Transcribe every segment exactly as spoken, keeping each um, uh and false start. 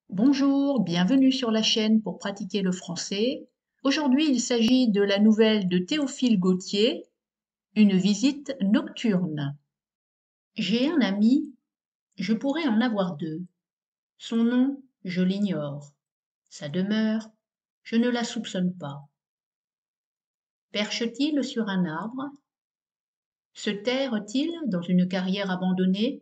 Bonjour, bienvenue sur la chaîne pour pratiquer le français. Aujourd'hui, il s'agit de la nouvelle de Théophile Gautier, Une visite nocturne. J'ai un ami, je pourrais en avoir deux. Son nom, je l'ignore. Sa demeure, je ne la soupçonne pas. Perche-t-il sur un arbre? Se terre-t-il dans une carrière abandonnée?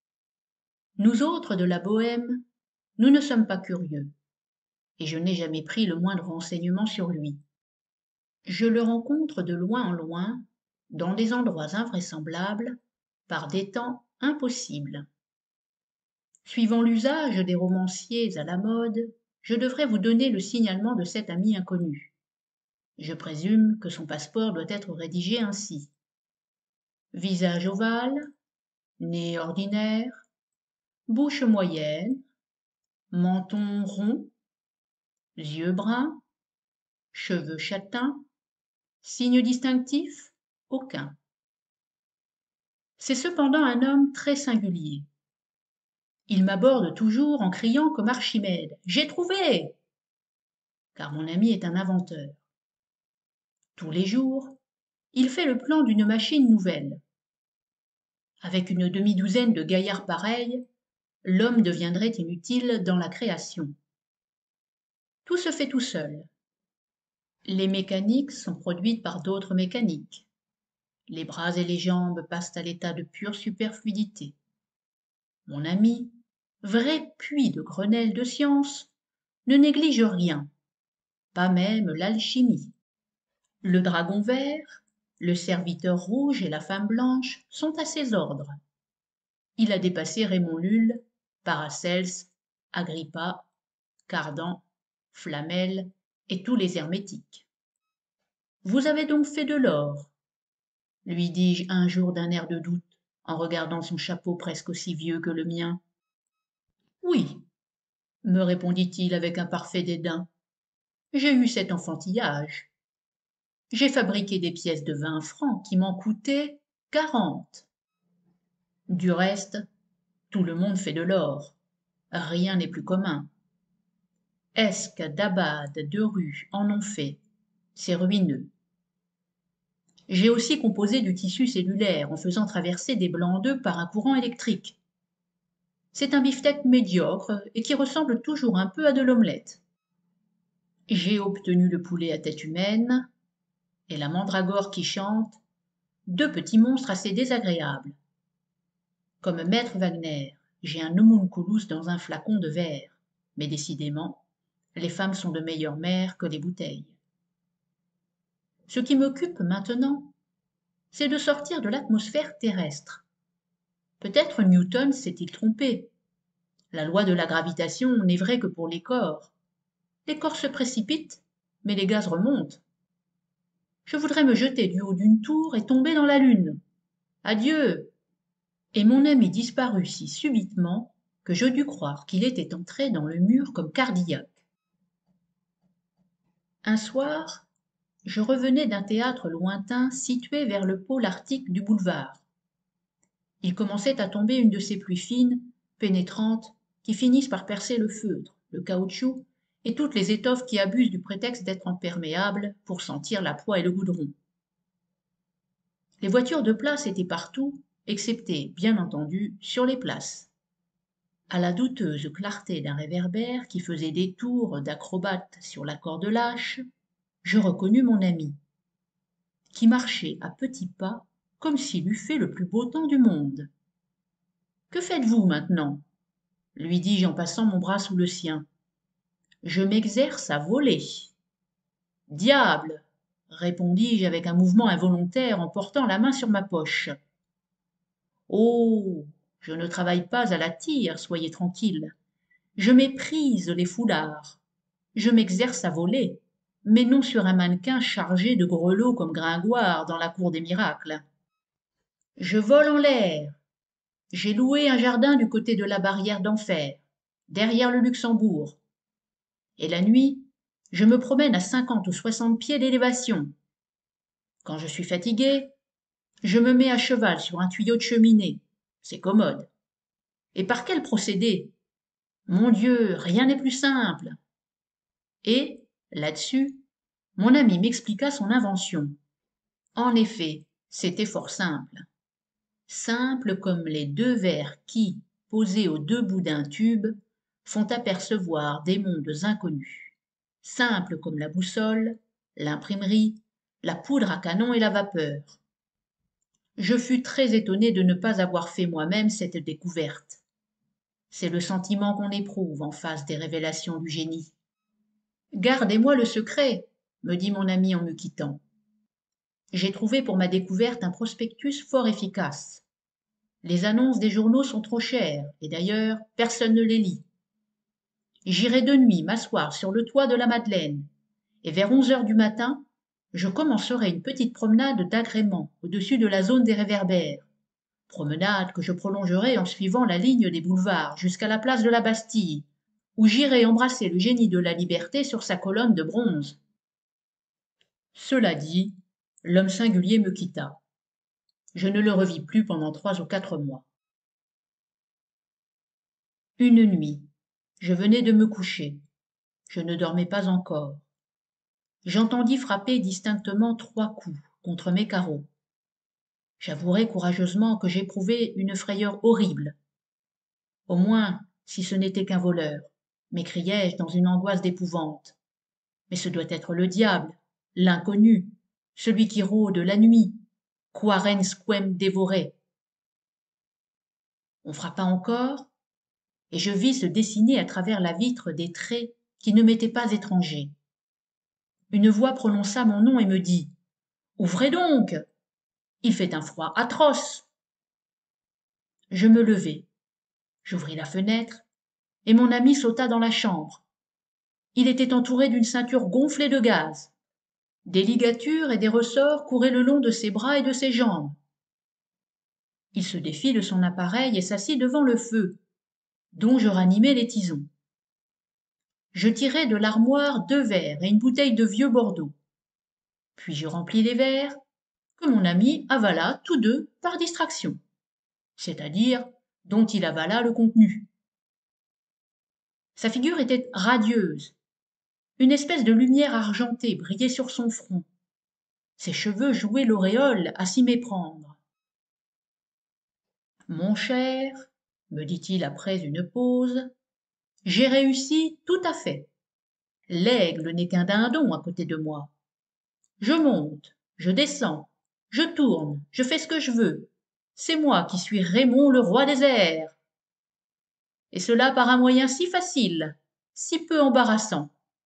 Nous autres de la Bohême, nous ne sommes pas curieux, et je n'ai jamais pris le moindre renseignement sur lui. Je le rencontre de loin en loin, dans des endroits invraisemblables, par des temps impossibles. Suivant l'usage des romanciers à la mode, je devrais vous donner le signalement de cet ami inconnu. Je présume que son passeport doit être rédigé ainsi. Visage ovale, nez ordinaire, bouche moyenne, menton rond, yeux bruns, cheveux châtains, signe distinctif? Aucun. C'est cependant un homme très singulier. Il m'aborde toujours en criant comme Archimède: J'ai trouvé! Car mon ami est un inventeur. Tous les jours, il fait le plan d'une machine nouvelle. Avec une demi-douzaine de gaillards pareils, l'homme deviendrait inutile dans la création. Tout se fait tout seul. Les mécaniques sont produites par d'autres mécaniques. Les bras et les jambes passent à l'état de pure superfluidité. Mon ami, vrai puits de Grenelle de science, ne néglige rien, pas même l'alchimie. Le dragon vert, le serviteur rouge et la femme blanche sont à ses ordres. Il a dépassé Raymond Lulle, Paracelse, Agrippa, Cardan, Flamel et tous les hermétiques. Vous avez donc fait de l'or, lui dis-je un jour d'un air de doute, en regardant son chapeau presque aussi vieux que le mien. Oui, me répondit-il avec un parfait dédain, j'ai eu cet enfantillage. J'ai fabriqué des pièces de vingt francs qui m'en coûtaient quarante. Du reste, tout le monde fait de l'or. Rien n'est plus commun. Esques, d'Abad, de Rue en ont fait. C'est ruineux. J'ai aussi composé du tissu cellulaire en faisant traverser des blancs d'œufs par un courant électrique. C'est un beefsteak médiocre et qui ressemble toujours un peu à de l'omelette. J'ai obtenu le poulet à tête humaine et la mandragore qui chante, deux petits monstres assez désagréables. Comme maître Wagner, j'ai un homunculus dans un flacon de verre, mais décidément, les femmes sont de meilleures mères que les bouteilles. Ce qui m'occupe maintenant, c'est de sortir de l'atmosphère terrestre. Peut-être Newton s'est-il trompé. La loi de la gravitation n'est vraie que pour les corps. Les corps se précipitent, mais les gaz remontent. Je voudrais me jeter du haut d'une tour et tomber dans la lune. Adieu! Et mon ami disparut si subitement que je dus croire qu'il était entré dans le mur comme Cardillac. Un soir, je revenais d'un théâtre lointain situé vers le pôle arctique du boulevard. Il commençait à tomber une de ces pluies fines, pénétrantes, qui finissent par percer le feutre, le caoutchouc et toutes les étoffes qui abusent du prétexte d'être imperméables pour sentir la poix et le goudron. Les voitures de place étaient partout, excepté, bien entendu, sur les places. À la douteuse clarté d'un réverbère qui faisait des tours d'acrobate sur la corde lâche, je reconnus mon ami, qui marchait à petits pas comme s'il eût fait le plus beau temps du monde. Que faites-vous maintenant? Lui dis-je en passant mon bras sous le sien. Je m'exerce à voler. Diable! Répondis-je avec un mouvement involontaire en portant la main sur ma poche. Oh! Je ne travaille pas à la tire, soyez tranquille. Je méprise les foulards. Je m'exerce à voler, mais non sur un mannequin chargé de grelots comme Gringoire dans la cour des miracles. Je vole en l'air. J'ai loué un jardin du côté de la barrière d'enfer, derrière le Luxembourg. Et la nuit, je me promène à cinquante ou soixante pieds d'élévation. Quand je suis fatigué, je me mets à cheval sur un tuyau de cheminée. C'est commode. Et par quel procédé? Mon Dieu, rien n'est plus simple. Et, là-dessus, mon ami m'expliqua son invention. En effet, c'était fort simple. Simple comme les deux verres qui, posés aux deux bouts d'un tube, font apercevoir des mondes inconnus. Simple comme la boussole, l'imprimerie, la poudre à canon et la vapeur. Je fus très étonné de ne pas avoir fait moi-même cette découverte. C'est le sentiment qu'on éprouve en face des révélations du génie. Gardez-moi le secret, me dit mon ami en me quittant. J'ai trouvé pour ma découverte un prospectus fort efficace. Les annonces des journaux sont trop chères, et d'ailleurs, personne ne les lit. J'irai de nuit m'asseoir sur le toit de la Madeleine, et vers onze heures du matin, je commencerai une petite promenade d'agrément au-dessus de la zone des réverbères. Promenade que je prolongerai en suivant la ligne des boulevards jusqu'à la place de la Bastille, où j'irai embrasser le génie de la liberté sur sa colonne de bronze. Cela dit, l'homme singulier me quitta. Je ne le revis plus pendant trois ou quatre mois. Une nuit, je venais de me coucher. Je ne dormais pas encore. J'entendis frapper distinctement trois coups contre mes carreaux. J'avouerai courageusement que j'éprouvai une frayeur horrible. Au moins, si ce n'était qu'un voleur, m'écriai-je dans une angoisse d'épouvante. Mais ce doit être le diable, l'inconnu, celui qui rôde la nuit, quarens quem dévorait. On frappa encore, et je vis se dessiner à travers la vitre des traits qui ne m'étaient pas étrangers. Une voix prononça mon nom et me dit « Ouvrez donc! Il fait un froid atroce !» Je me levai, j'ouvris la fenêtre, et mon ami sauta dans la chambre. Il était entouré d'une ceinture gonflée de gaz. Des ligatures et des ressorts couraient le long de ses bras et de ses jambes. Il se défit de son appareil et s'assit devant le feu, dont je ranimai les tisons. Je tirai de l'armoire deux verres et une bouteille de vieux Bordeaux. Puis je remplis les verres, que mon ami avala tous deux par distraction, c'est-à-dire dont il avala le contenu. Sa figure était radieuse. Une espèce de lumière argentée brillait sur son front. Ses cheveux jouaient l'auréole à s'y méprendre. « Mon cher, me dit-il après une pause, j'ai réussi tout à fait. L'aigle n'est qu'un dindon à côté de moi. Je monte, je descends, je tourne, je fais ce que je veux. C'est moi qui suis Raymond le roi des airs. Et cela par un moyen si facile, si peu embarrassant.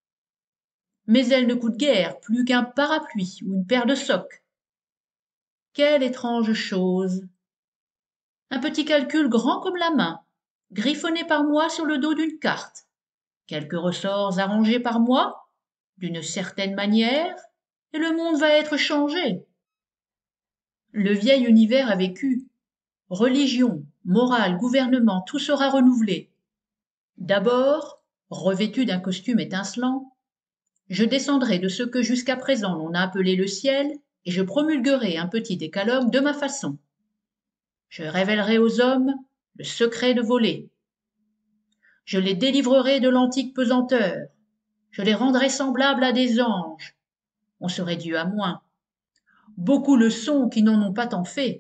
Mes ailes ne coûtent guère plus qu'un parapluie ou une paire de socques. Quelle étrange chose! Un petit calcul grand comme la main, griffonné par moi sur le dos d'une carte. Quelques ressorts arrangés par moi, d'une certaine manière, et le monde va être changé. Le vieil univers a vécu. Religion, morale, gouvernement, tout sera renouvelé. D'abord, revêtu d'un costume étincelant, je descendrai de ce que jusqu'à présent l'on a appelé le ciel et je promulguerai un petit décalogue de ma façon. Je révélerai aux hommes le secret de voler. Je les délivrerai de l'antique pesanteur. Je les rendrai semblables à des anges. On serait dû à moins. Beaucoup le sont qui n'en ont pas tant fait.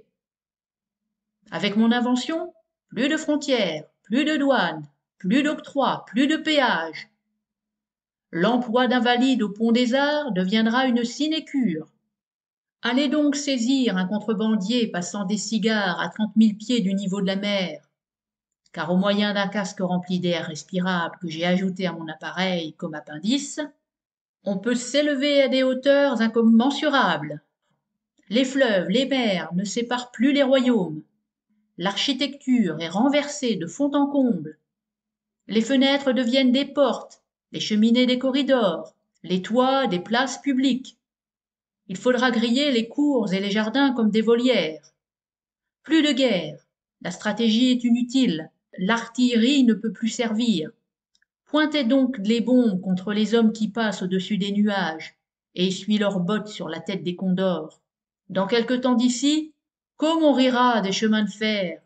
Avec mon invention, plus de frontières, plus de douanes, plus d'octroi, plus de péages. L'emploi d'invalides au pont des Arts deviendra une sinécure. Allez donc saisir un contrebandier passant des cigares à trente mille pieds du niveau de la mer, car au moyen d'un casque rempli d'air respirable que j'ai ajouté à mon appareil comme appendice, on peut s'élever à des hauteurs incommensurables. Les fleuves, les mers ne séparent plus les royaumes. L'architecture est renversée de fond en comble. Les fenêtres deviennent des portes, les cheminées des corridors, les toits des places publiques. Il faudra griller les cours et les jardins comme des volières. Plus de guerre, la stratégie est inutile, l'artillerie ne peut plus servir. Pointez donc les bombes contre les hommes qui passent au-dessus des nuages et essuient leurs bottes sur la tête des condors. Dans quelque temps d'ici, comme on rira des chemins de fer,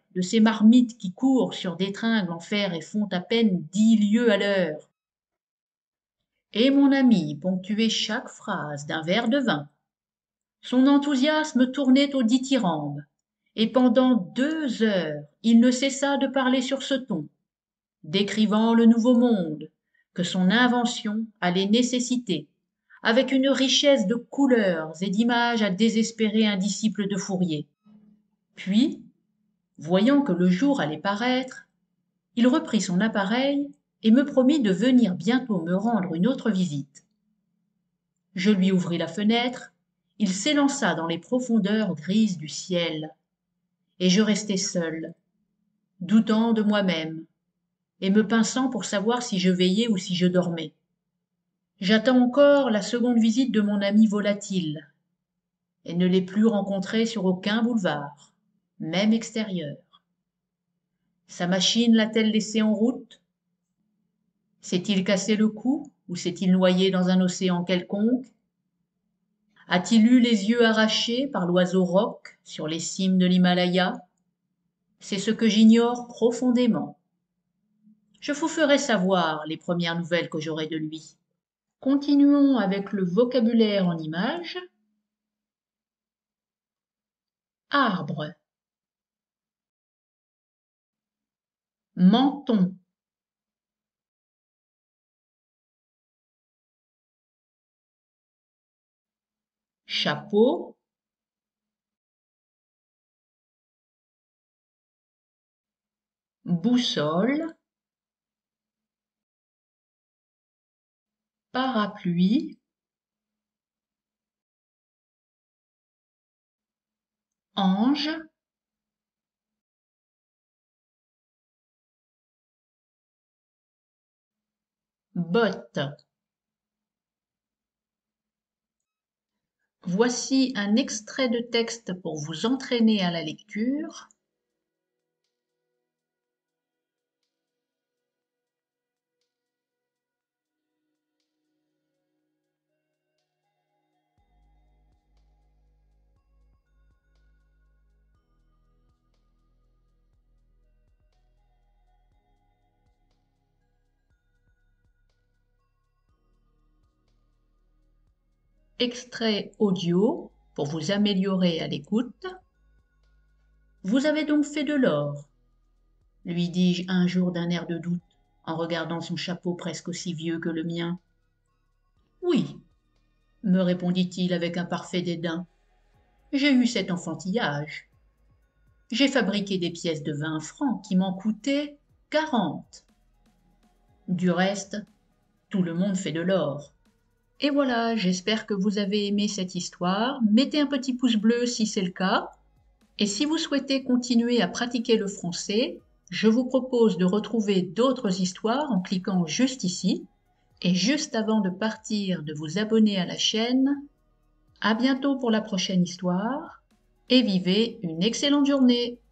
de ces marmites qui courent sur des tringles en fer et font à peine dix lieues à l'heure. Et mon ami ponctuait chaque phrase d'un verre de vin. Son enthousiasme tournait au dithyrambe, et pendant deux heures il ne cessa de parler sur ce ton, décrivant le nouveau monde que son invention allait nécessiter, avec une richesse de couleurs et d'images à désespérer un disciple de Fourier. Puis, voyant que le jour allait paraître, il reprit son appareil et me promit de venir bientôt me rendre une autre visite. Je lui ouvris la fenêtre, il s'élança dans les profondeurs grises du ciel, et je restai seul, doutant de moi-même, et me pinçant pour savoir si je veillais ou si je dormais. J'attends encore la seconde visite de mon ami volatile, et ne l'ai plus rencontré sur aucun boulevard, même extérieur. Sa machine l'a-t-elle laissé en route? S'est-il cassé le cou ou s'est-il noyé dans un océan quelconque? A-t-il eu les yeux arrachés par l'oiseau roc sur les cimes de l'Himalaya? C'est ce que j'ignore profondément. Je vous ferai savoir les premières nouvelles que j'aurai de lui. Continuons avec le vocabulaire en images. Arbre. Menton. Chapeau. Boussole. Parapluie. Ange. Botte. Voici un extrait de texte pour vous entraîner à la lecture. Extrait audio pour vous améliorer à l'écoute. Vous avez donc fait de l'or, lui dis-je un jour d'un air de doute, en regardant son chapeau presque aussi vieux que le mien. Oui, me répondit-il avec un parfait dédain. J'ai eu cet enfantillage. J'ai fabriqué des pièces de vingt francs qui m'en coûtaient quarante. Du reste, tout le monde fait de l'or. Et voilà, j'espère que vous avez aimé cette histoire. Mettez un petit pouce bleu si c'est le cas. Et si vous souhaitez continuer à pratiquer le français, je vous propose de retrouver d'autres histoires en cliquant juste ici. Et juste avant de partir, de vous abonner à la chaîne. À bientôt pour la prochaine histoire et vivez une excellente journée.